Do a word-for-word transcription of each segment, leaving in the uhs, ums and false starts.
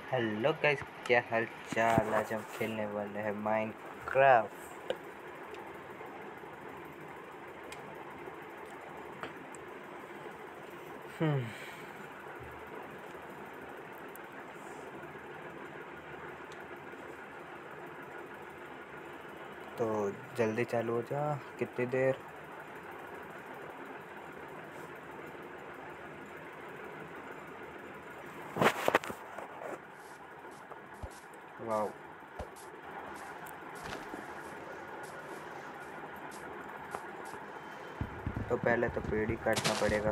Hello guys, क्या हाल चाल। आज हम खेलने वाले हैं माइनक्राफ्ट। हम्म तो जल्दी चालू हो जा। कितनी देर? वाओ, तो पहले तो पेड़ ही काटना पड़ेगा।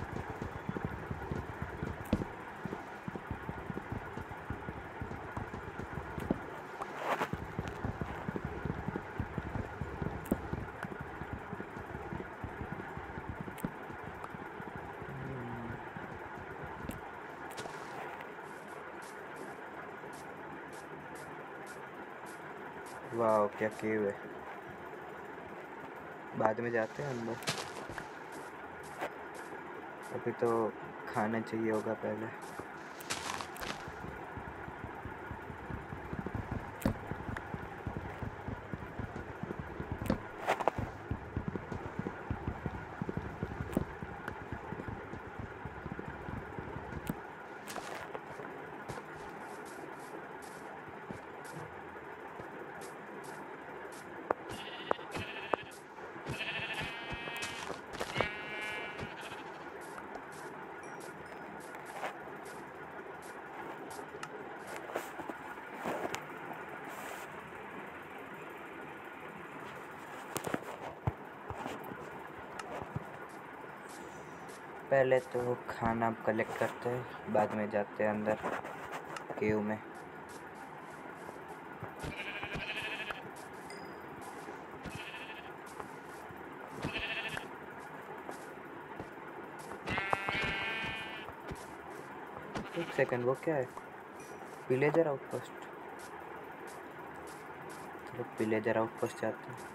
वाओ, क्या केव है। बाद में जाते हैं अंदर। अभी तो खाना चाहिए होगा पहले। पहले तो खाना कलेक्ट करते हैं, बाद में जाते हैं अंदर केव में। एक सेकंड, वो क्या है? Villager outpost. चलो विलेजर आउटपोस्ट जाते हैं।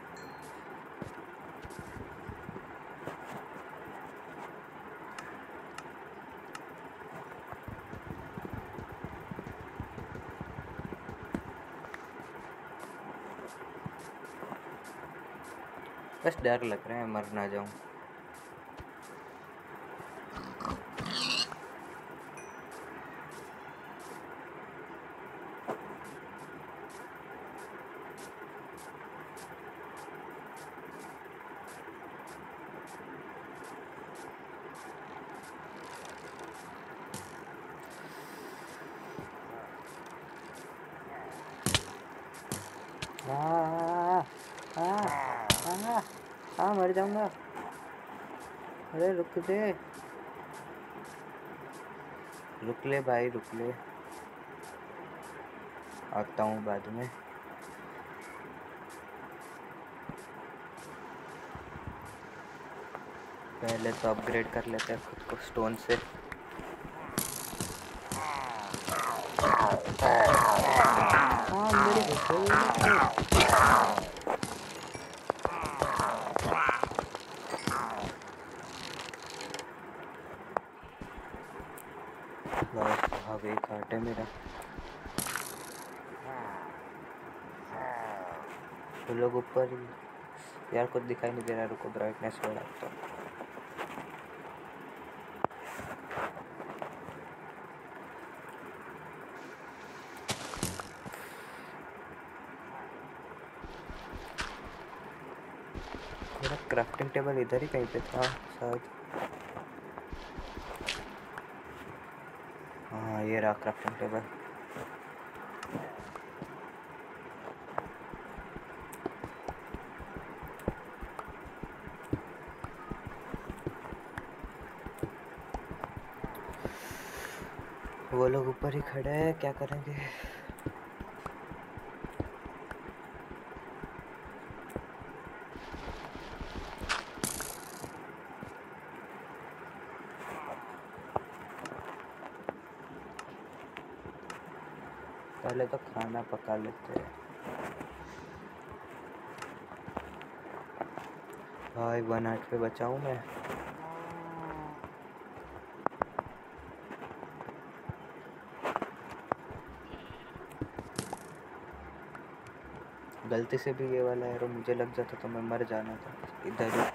बस डर लग रहा है मर ना जाऊं। हाँ हाँ हाँ हाँ, मर जाऊंगा। अरे रुक दे, रुक ले भाई, रुक ले। आता हूँ बाद में। पहले तो अपग्रेड कर लेते हैं खुद को स्टोन से। हाँ, मेरे बस अब एक हार्ट है मेरा। तो लोग ऊपर ही। यार कुछ दिखाई नहीं दे रहा, रुको ब्राइटनेस बढ़ाता हूँ। मेरा क्राफ्टिंग टेबल इधर ही कहीं पे था शायद। हाँ, ये रहा क्राफ्टिंग टेबल। वो लोग ऊपर ही खड़े हैं, क्या करेंगे? पहले तो खाना पका लेते हैं। भाई वन हार्ट पे बचाऊं मैं? गलती से भी ये वाला एरो मुझे लग जाता तो मैं मर जाना था इधर ही।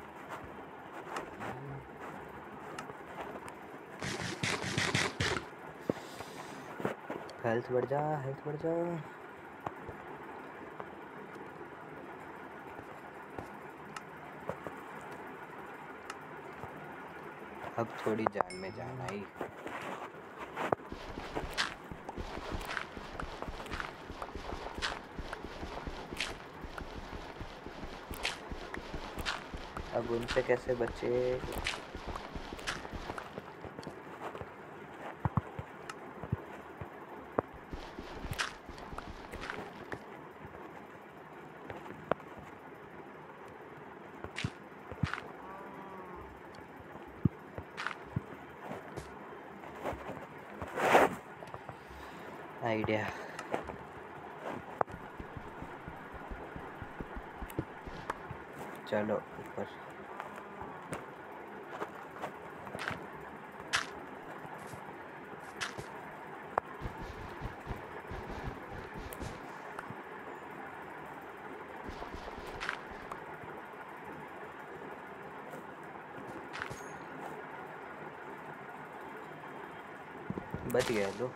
हेल्थ बढ़ जा, हेल्थ बढ़ जा। अब थोड़ी जान में जान आई। अब उनसे कैसे बचे? आइडिया। चलो ऊपर। बच गया लो।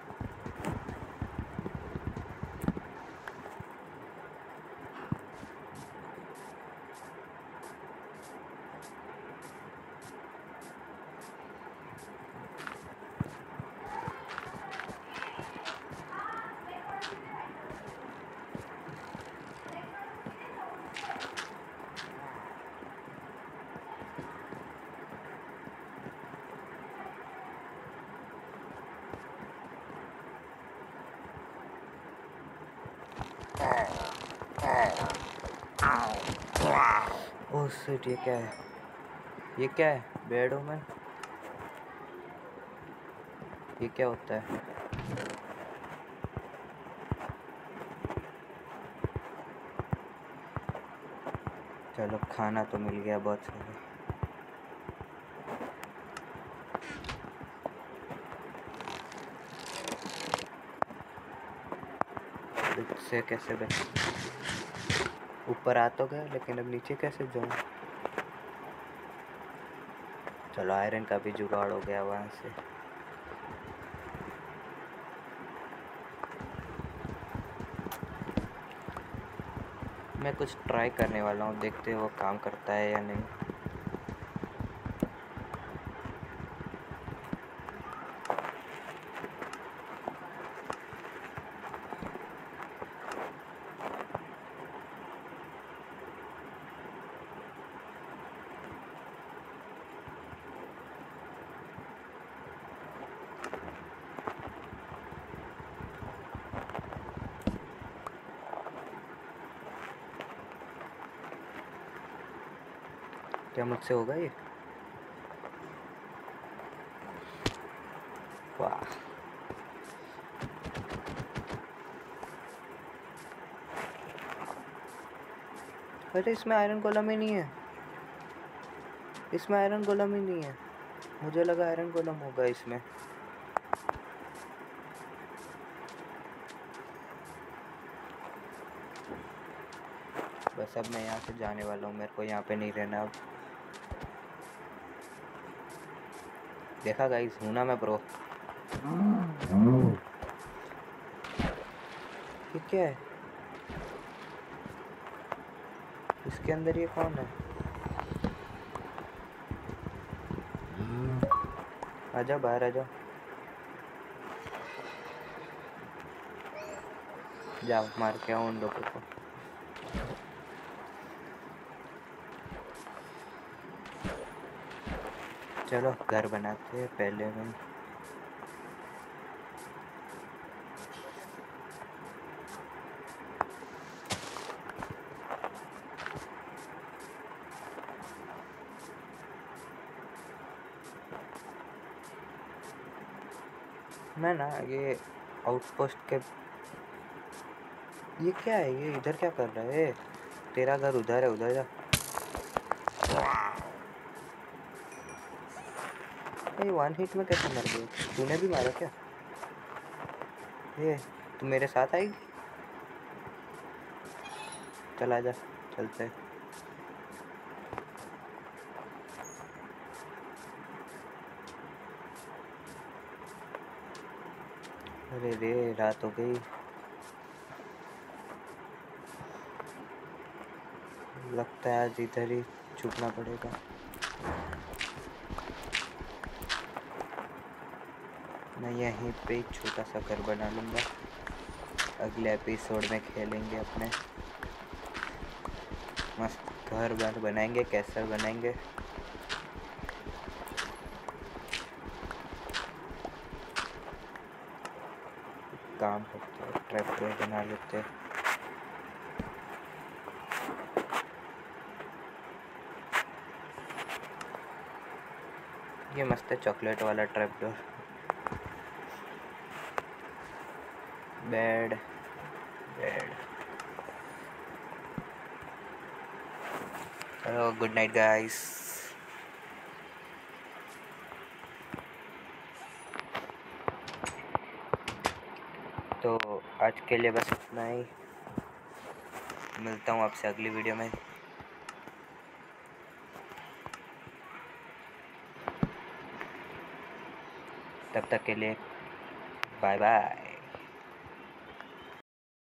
ओह शिट, ये क्या है? ये क्या है? बेड में ये क्या होता है? चलो खाना तो मिल गया बहुत सारा। इससे कैसे बच? ऊपर आ तो गया लेकिन अब नीचे कैसे जाऊं? चलो आयरन का भी जुगाड़ हो गया वहां से। मैं कुछ ट्राई करने वाला हूँ, देखते हैं वो काम करता है या नहीं। क्या मुझसे होगा ये? वाह, अरे इसमें आयरन गोलम ही नहीं है। इसमें आयरन गोलम ही नहीं है। मुझे लगा आयरन गोलम होगा इसमें। बस अब मैं यहाँ से जाने वाला हूँ, मेरे को यहाँ पे नहीं रहना अब। देखा गाइस, हूँ ना मैं प्रो। ये क्या है? इसके अंदर ये कौन है? आजा बाहर आजा। जाओ मार के आओ उन लोगों को। चलो घर बनाते हैं पहले में। मैं ना ये आउटपोस्ट के, ये क्या है? ये इधर क्या कर रहा है? तेरा घर उधर है, उधर जा। ये वन हिट में कैसे मर गए? तूने भी मारा क्या? ये तू मेरे साथ आएगी? चला जा, चलते। अरे रे, रात हो गई। लगता है आज इधर ही छुपना पड़ेगा। मैं यहीं पे ही छोटा सा घर बना लूँगा। अगले एपिसोड में खेलेंगे अपने मस्त घर बार बनाएंगे, कैसल बनाएंगे। काम करते हैं, ट्रैक्टर बना लेते हैं। ये मस्त है चॉकलेट वाला tractor. Bed bed hello, good night guys. तो आज के लिए बस इतना ही। मिलता हूँ आपसे अगली वीडियो में। तब तक के लिए बाय बाय।